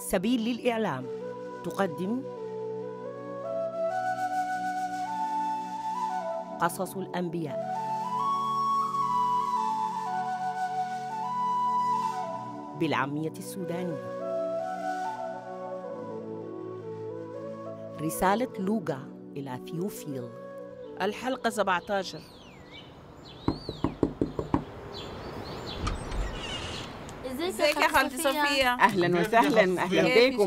سبيل للإعلام تقدم قصص الأنبياء بالعامية السودانية. رسالة لوقا إلى ثيوفيل. الحلقة 17. ازيك يا خالتي صفية؟ اهلا وسهلا، اهلا بكم.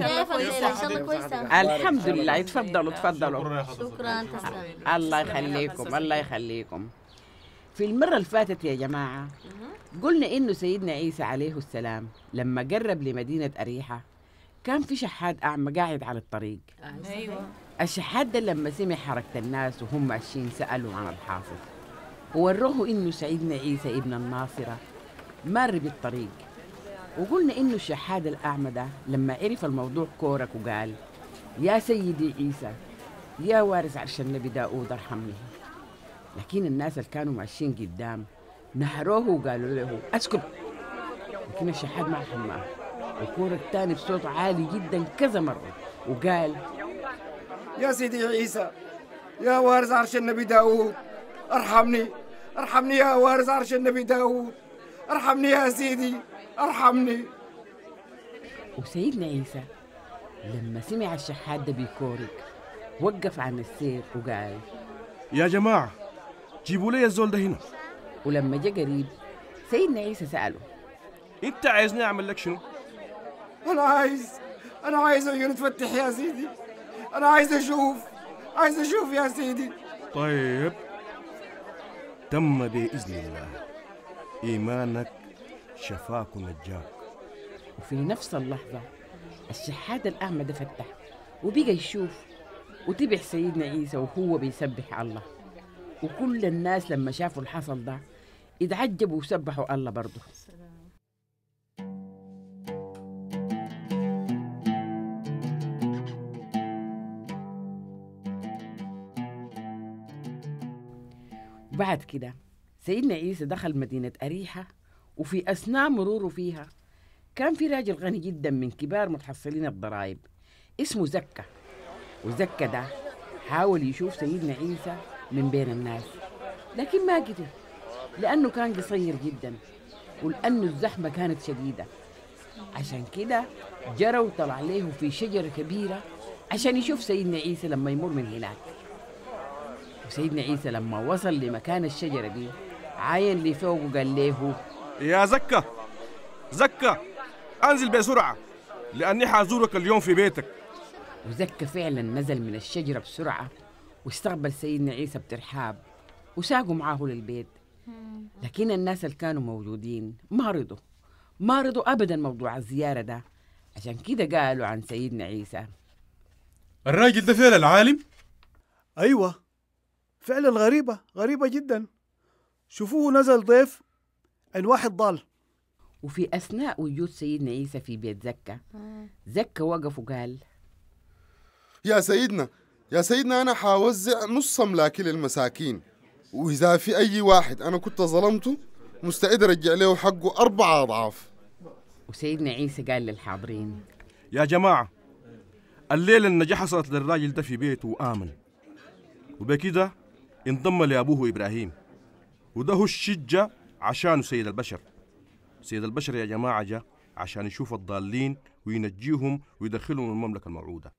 الحمد لله، اتفضلوا اتفضلوا. شكرا، تسلم. الله يخليكم الله يخليكم. في المرة اللي فاتت يا جماعة قلنا إنه سيدنا عيسى عليه السلام لما قرب لمدينة أريحة كان في شحات أعمى قاعد على الطريق. أيوة. الشحات ده لما سمع حركة الناس وهم ماشيين سألوا عن الحاصل ووروه إنه سيدنا عيسى ابن الناصرة مر بالطريق. وقلنا إنه الشحات الأعمى ده لما عرف الموضوع كورك وقال: يا سيدي عيسى يا وارث عرش النبي داود ارحمني. لكن الناس اللي كانوا ماشيين قدام نهروه وقالوا له اسكت. لكن الشحات ما حماه وكورك تاني بصوت عالي جدا كذا مرة وقال: يا سيدي عيسى يا وارث عرش النبي داود ارحمني، ارحمني يا وارث عرش النبي داود، ارحمني يا سيدي ارحمني. وسيدنا عيسى لما سمع الشحات ده بيكورك وقف عن السير وقال: يا جماعة جيبوا لي الزول ده هنا. ولما جاء قريب سيدنا عيسى سأله: انت عايزني اعمل لك شنو؟ انا عايز عيوني تفتح يا سيدي، انا عايز اشوف يا سيدي. طيب تم بإذن الله، إيمانك شفاك ونجاك. وفي نفس اللحظة الشحات الأعمى ده فتح وبقى يشوف وتبع سيدنا عيسى وهو بيسبح الله. وكل الناس لما شافوا الحصل ده اتعجبوا وسبحوا الله برضه. بعد كده سيدنا عيسى دخل مدينة أريحة، وفي أثناء مروره فيها كان في راجل غني جدا من كبار متحصلين الضرائب اسمه زكا. وزكا ده حاول يشوف سيدنا عيسى من بين الناس لكن ما قدر، لأنه كان قصير جدا ولأنه الزحمة كانت شديدة. عشان كده جرى وطلع له في شجرة كبيرة عشان يشوف سيدنا عيسى لما يمر من هناك. وسيدنا عيسى لما وصل لمكان الشجرة دي عاين اللي فوق وقال له: يا زكا انزل بسرعة لأني حازورك اليوم في بيتك. وزكا فعلا نزل من الشجرة بسرعة واستقبل سيدنا عيسى بترحاب وساقوا معاه للبيت. لكن الناس اللي كانوا موجودين ما رضوا أبدا موضوع الزيارة ده. عشان كده قالوا عن سيدنا عيسى: الراجل ده فعلا عالم؟ أيوة فعلا غريبة جدا. شوفوه نزل ضيف عن واحد ضال. وفي أثناء وجود سيدنا عيسى في بيت زكا وقف وقال: يا سيدنا أنا حاوزع نص أملاكي للمساكين، وإذا في أي واحد أنا كنت ظلمته مستعد أرجع له حقه 4 أضعاف. وسيدنا عيسى قال للحاضرين: يا جماعة الليلة النجاة حصلت للراجل ده في بيته وآمن، وبكده انضم لأبوه إبراهيم، وده هو الشجة عشانه سيد البشر يا جماعة جاء عشان يشوف الضالين وينجيهم ويدخلهم المملكة الموعودة.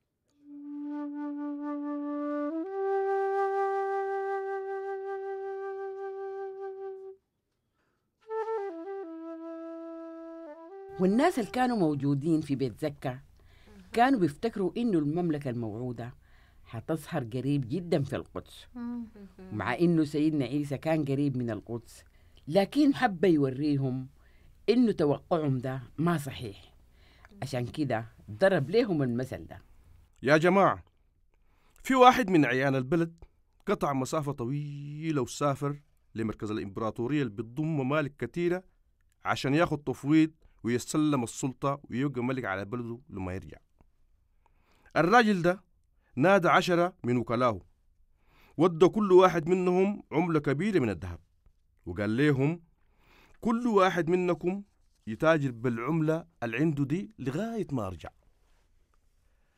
والناس اللي كانوا موجودين في بيت زكا كانوا بيفتكروا إنه المملكة الموعودة حتظهر قريب جدا في القدس. مع إنه سيدنا عيسى كان قريب من القدس لكن حب يوريهم إنه توقعهم ده ما صحيح. عشان كده ضرب لهم المثل ده: يا جماعة في واحد من عيان البلد قطع مسافة طويلة وسافر لمركز الإمبراطورية اللي بتضم ممالك كثيرة عشان ياخد تفويض ويستلم السلطة ويبقى ملك على بلده لما يرجع. الراجل ده نادى 10 من وكلاه، ودى كل واحد منهم عملة كبيرة من الذهب، وقال لهم: كل واحد منكم يتاجر بالعملة اللي عنده دي لغاية ما أرجع.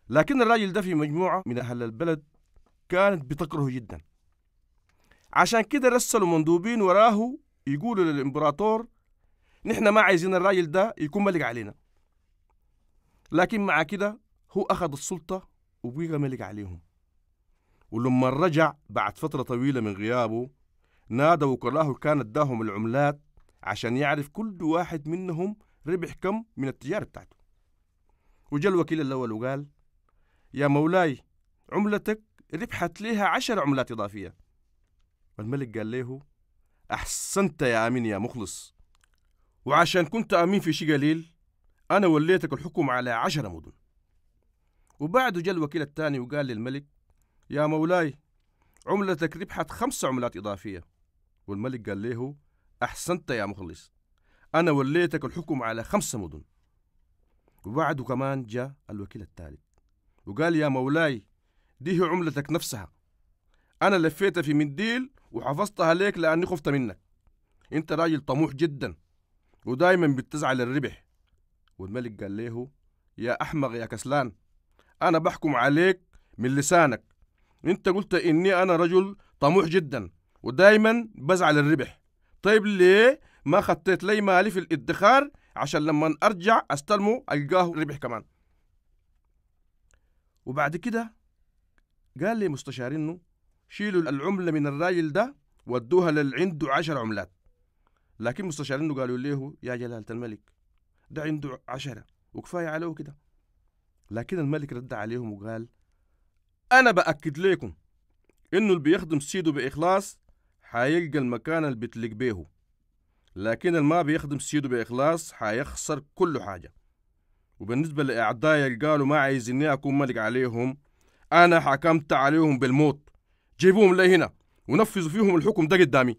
لكن الراجل ده في مجموعة من أهل البلد كانت بتكرهه جدا، عشان كده رسلوا مندوبين وراه يقولوا للإمبراطور نحن ما عايزين الراجل ده يكون ملك علينا. لكن مع كده هو أخذ السلطة وبقى ملك عليهم. ولما رجع بعد فترة طويلة من غيابه نادوا وكلاه كان اداهم العملات عشان يعرف كل واحد منهم ربح كم من التجارة بتاعته. وجاء الوكيل الأول وقال يا مولاي عملتك ربحت ليها 10 عملات إضافية. والملك قال له أحسنت يا أمين يا مخلص، وعشان كنت أمين في شيء قليل أنا وليتك الحكم على 10 مدن. وبعده جاء الوكيل الثاني وقال للملك يا مولاي عملتك ربحت 5 عملات إضافية. والملك قال له أحسنت يا مخلص، أنا وليتك الحكم على 5 مدن. وبعده كمان جاء الوكيل الثالث وقال يا مولاي دي هي عملتك نفسها، أنا لفيتها في منديل وحفظتها ليك لأني خفت منك، أنت راجل طموح جدا ودايما بتزعل الربح. والملك قال له يا أحمق يا كسلان، أنا بحكم عليك من لسانك، أنت قلت إني أنا رجل طموح جدا ودايما بزعل الربح، طيب ليه ما خطيت لي مالي في الادخار عشان لما أرجع أستلمه ألقاه ربح كمان؟ وبعد كده قال لي مستشارينه شيلوا العملة من الراجل ده ودوها للعنده 10 عملات. لكن مستشارينه قالوا له يا جلالة الملك ده عنده 10 وكفاية عليه كده. لكن الملك رد عليهم وقال أنا بأكد لكم إنه اللي بيخدم سيده بإخلاص حيلقى المكان اللي بتلق بيه، لكن اللي ما بيخدم سيده بإخلاص حيخسر كل حاجة. وبالنسبة لأعدائي اللي قالوا ما عايزيني أكون ملك عليهم، أنا حكمت عليهم بالموت، جيبوهم لي هنا ونفذوا فيهم الحكم ده قدامي.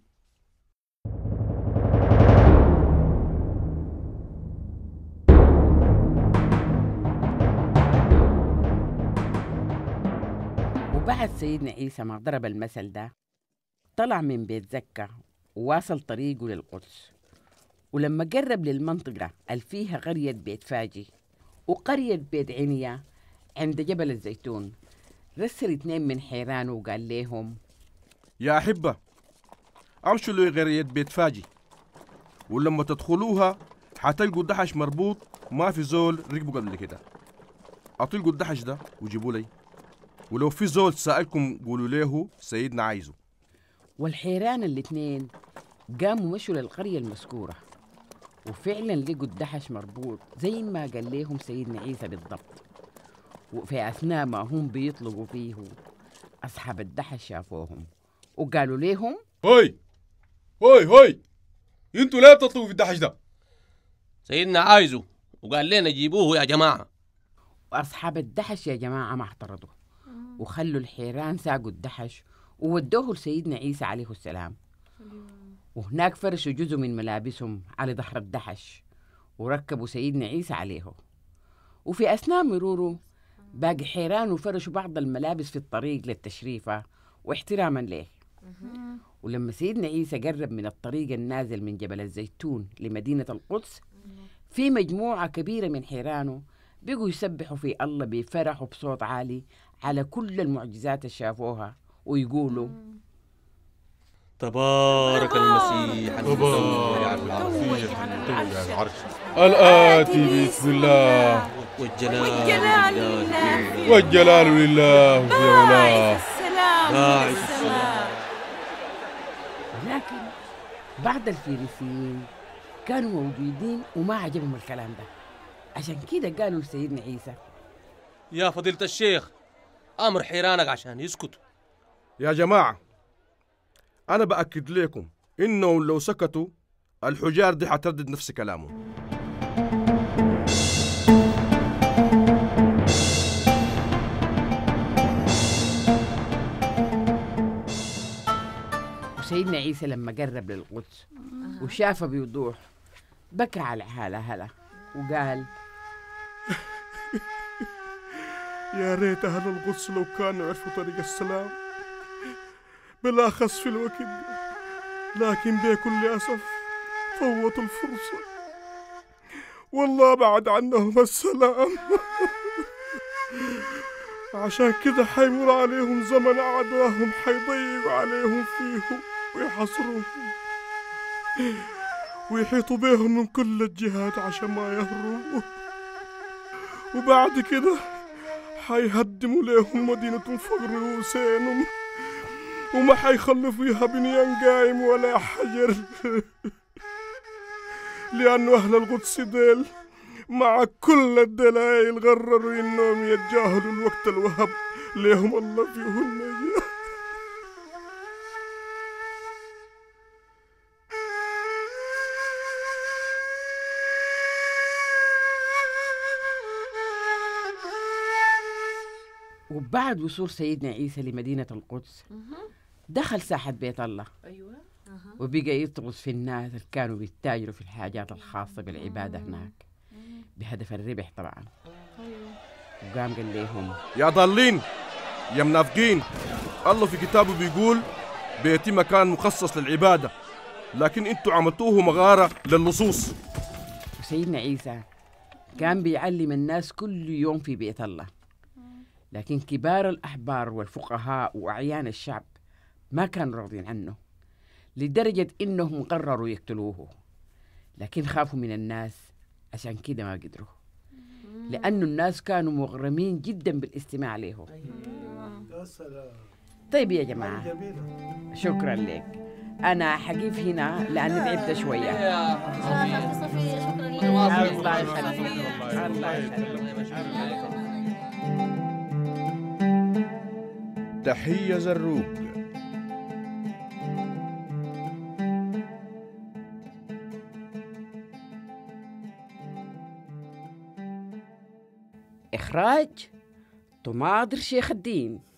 وبعد سيدنا عيسى ما ضرب المثل ده طلع من بيت زكا وواصل طريقه للقدس. ولما قرب للمنطقة اللي فيها قرية بيت فاجي وقرية بيت عنيا عند جبل الزيتون رسل 2 من حيرانه وقال لهم يا أحبة أمشوا لقرية بيت فاجي، ولما تدخلوها حتلقوا الدحش مربوط ما في زول ركبوا قبل كده، أطلقوا الدحش ده وجيبوا لي، ولو في زول سألكم قولوا له سيدنا عايزه. والحيران 2 قاموا مشوا للقرية المذكورة وفعلا لقوا الدحش مربوط زي ما قال لهم سيدنا عيسى بالضبط. وفي أثناء ما هم بيطلقوا فيه أصحاب الدحش شافوهم وقالوا لهم هوي هوي هوي انتوا ليه بتطلقوا في الدحش ده؟ سيدنا عايزه وقال لنا جيبوه يا جماعة. وأصحاب الدحش يا جماعة ما اعترضوا وخلوا الحيران ساقوا الدحش وودوه لسيدنا عيسى عليه السلام. وهناك فرشوا جزء من ملابسهم على ظهر الدحش وركبوا سيدنا عيسى عليه. وفي أثناء مروره باقي حيران وفرشوا بعض الملابس في الطريق للتشريفة واحتراما له. ولما سيدنا عيسى قرب من الطريق النازل من جبل الزيتون لمدينة القدس في مجموعة كبيرة من حيرانه بقوا يسبحوا في الله بفرح وبصوت عالي على كل المعجزات اللي شافوها ويقولوا تبارك المسيح تبارك المسيح العرش الآتي بسم الله والجلال لله والجلال لله باعث السلام. لكن بعض الفريسيين كانوا موجودين وما عجبهم الكلام ده، عشان كده قالوا لسيدنا عيسى يا فضيلة الشيخ أمر حيرانك عشان يسكتوا. يا جماعة أنا بأكد لكم إنهم لو سكتوا الحجار دي حتردد نفس كلامهم. وسيدنا عيسى لما قرب للقدس وشافه بوضوح بكى على هلا وقال يا ريت أهل القدس لو كانوا عرفوا طريق السلام بالأخص في الوقت ده، لكن بكل أسف فوتوا الفرصة، والله بعد عنهم السلام. عشان كده حيمر عليهم زمن أعداهم حيضيقوا عليهم فيه ويحصروهم ويحيطوا بيهم من كل الجهات عشان ما يهربوا، وبعد كده حيهدموا ليهم مدينة فوق رؤوسهم وما حيخلوا فيها بنيان قايم ولا حجر لأنه أهل القدس ديل مع كل الدلائل قرروا إنهم يتجاهلوا الوقت الوهب ليهم الله فيه النجاة. وبعد وصول سيدنا عيسى لمدينة القدس دخل ساحة بيت الله. أيوة. وبقى يطرس في الناس اللي كانوا بيتاجروا في الحاجات الخاصة بالعبادة هناك بهدف الربح طبعا. وقام قال لهم: يا ضالين يا منافقين، الله في كتابه بيقول بيتي مكان مخصص للعبادة، لكن انتوا عملتوه مغارة للصوص. وسيدنا عيسى كان بيعلم الناس كل يوم في بيت الله، لكن كبار الأحبار والفقهاء وأعيان الشعب ما كانوا راضين عنه، لدرجة إنهم قرروا يقتلوه، لكن خافوا من الناس عشان كده ما قدروا، لأنه الناس كانوا مغرمين جدا بالاستماع له. طيب يا جماعة، شكرا لك. أنا حقيف هنا لأن تعبت شوية. الله يخليك. الله يخليك. تحية زروق. إخراج طماطر شيخ الدين.